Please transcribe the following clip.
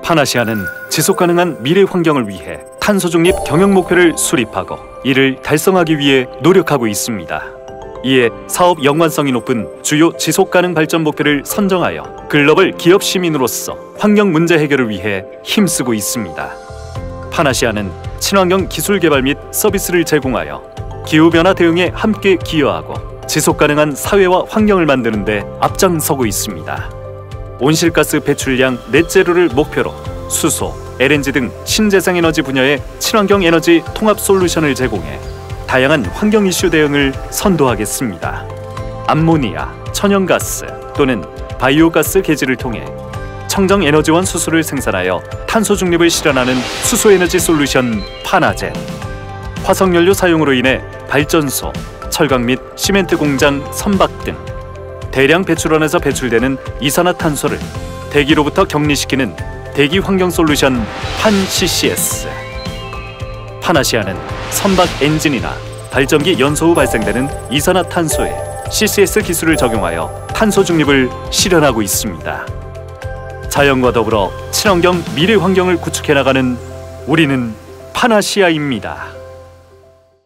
파나시아는 지속가능한 미래 환경을 위해 탄소 중립 경영 목표를 수립하고 이를 달성하기 위해 노력하고 있습니다. 이에 사업 연관성이 높은 주요 지속가능 발전 목표를 선정하여 글로벌 기업 시민으로서 환경 문제 해결을 위해 힘쓰고 있습니다. 파나시아는 친환경 기술 개발 및 서비스를 제공하여 기후변화 대응에 함께 기여하고 지속가능한 사회와 환경을 만드는 데 앞장서고 있습니다. 온실가스 배출량 넷제로를 목표로 수소, LNG 등 신재생에너지 분야의 친환경 에너지 통합 솔루션을 제공해 다양한 환경 이슈 대응을 선도하겠습니다. 암모니아, 천연가스 또는 바이오가스 개지를 통해 청정에너지원 수소를 생산하여 탄소 중립을 실현하는 수소에너지 솔루션 파나젠. 화석연료 사용으로 인해 발전소, 철강 및 시멘트 공장, 선박 등 대량 배출원에서 배출되는 이산화탄소를 대기로부터 격리시키는 대기 환경 솔루션 판-CCS. 파나시아는 선박 엔진이나 발전기 연소 후 발생되는 이산화탄소에 CCS 기술을 적용하여 탄소 중립을 실현하고 있습니다. 자연과 더불어 친환경 미래 환경을 구축해 나가는 우리는 파나시아입니다.